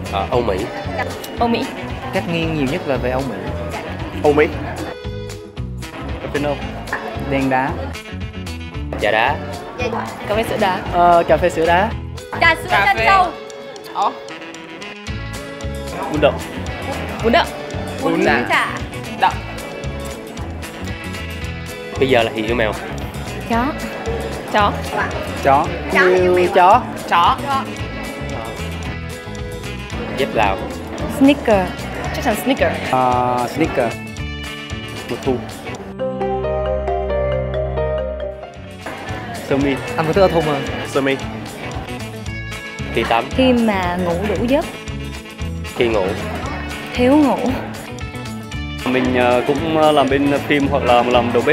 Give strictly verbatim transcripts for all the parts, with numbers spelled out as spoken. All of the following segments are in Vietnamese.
À, Âu Mỹ. Âu Mỹ. Cách nghiêng nhiều nhất là về Âu Mỹ. Âu Mỹ. Cappuccino. Đen đá. Trà đá. Cà phê sữa đá. Ờ, cà phê sữa đá. Trà sữa trân châu. Ồ. Bún đậu. Bún đậu. Bún chả. Đậu. Bây giờ là Hiền yêu mèo. Chó. Chó. Chó. Chó hay yêu mèo? Chó. Chó. Dép Lào. Sneaker. Chắc chắn sneaker. Uh, sneaker. Mùa thu. Sơ mi. Anh vẫn thích ở thun mà. Sơ mi. Khi tắm. Khi mà ngủ đủ giấc. Khi ngủ. Thiếu ngủ. Mình cũng làm bên phim hoặc là làm đầu bếp.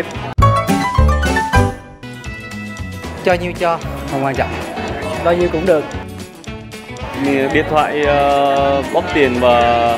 Cho nhiêu cho, không quan trọng. Bao nhiêu cũng được. Điện thoại, uh, bóp tiền và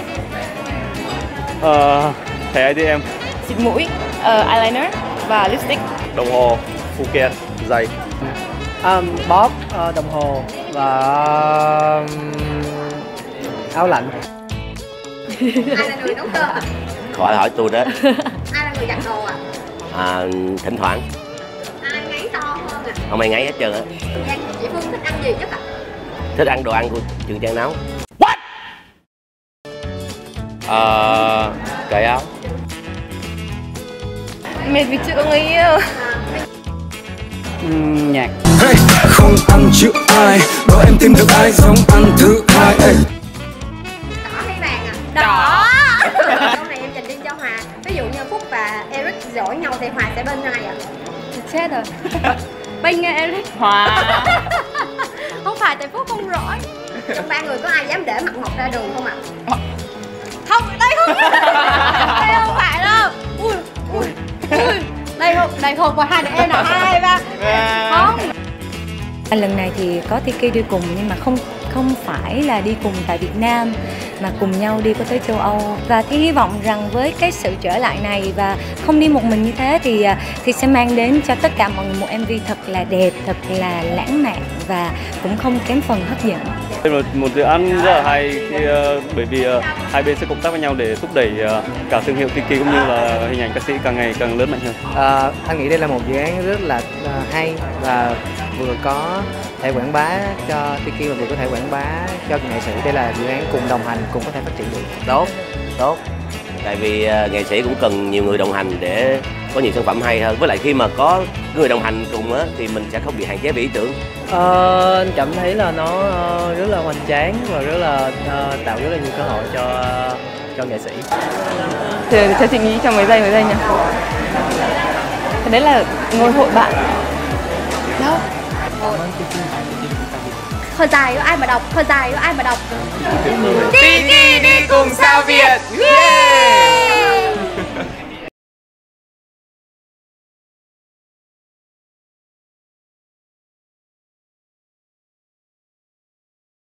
uh, thẻ a tê em. Xịt mũi, uh, eyeliner và lipstick. Đồng hồ, phụ kiện, giày. Um, bóp, uh, đồng hồ và um, áo lạnh. Ai là người nấu cơm ạ? Khỏi hỏi tôi đó. Ai là người giặt đồ ạ? À, thỉnh thoảng. Ai ngáy to hơn ạ? Không ai ngáy hết trơn á. Chị Phương thích ăn gì nhất ạ? Thích ăn đồ ăn của Trường Trang nấu. What? Ờ, cởi áo. Mệt vì chưa có người yêu. Uhm, nhạc. Hey, không ăn chữ ai, rồi em tìm được ai giống ăn thứ hai. Hey. Đỏ hay vàng ạ? Đỏ. Câu này em dành riêng cho Hòa. Ví dụ như Phúc và Eric giỏi nhau thì Hòa sẽ bên ai ạ? Chết rồi. Bên Eric. Hòa. Không phải tại Phúc không giỏi. Trong ba người có ai dám để mặt Ngọc ra đường không ạ? Không, đây không. Đây không phải đâu. Ui, ui, ui. Đây không, đây không, và hai đứa em là hai ba. Không. Lần này thì có Tiki đi cùng nhưng mà không không phải là đi cùng tại Việt Nam mà cùng nhau đi có tới châu Âu. Và Thi hy vọng rằng với cái sự trở lại này và không đi một mình như thế thì thì sẽ mang đến cho tất cả mọi người một em vê thật là đẹp, thật là lãng mạn và cũng không kém phần hấp dẫn. Đây là một dự án rất là hay khi, uh, bởi vì uh, hai bên sẽ cộng tác với nhau để thúc đẩy uh, cả thương hiệu Tiki cũng như là hình ảnh ca sĩ càng ngày càng lớn mạnh hơn. À, anh nghĩ đây là một dự án rất là uh, hay và vừa có thể quảng bá cho Tiki và vừa có thể quảng bá cho nghệ sĩ. Đây là dự án cùng đồng hành, cùng có thể phát triển được. Tốt, tốt. Tại vì uh, nghệ sĩ cũng cần nhiều người đồng hành để có nhiều sản phẩm hay hơn. Với lại khi mà có người đồng hành cùng á thì mình sẽ không bị hạn chế về ý tưởng. Ờ, anh cảm thấy là nó uh, rất là hoành tráng và rất là uh, tạo rất là nhiều cơ hội cho uh, cho nghệ sĩ. Thì cho chị nghĩ trong mấy giây mấy giây nhỉ? Cái đấy là ngôi hội bạn. Đâu? Thời dài có ai mà đọc, thời dài có ai mà đọc. Tiki đi cùng sao Việt. Yeah!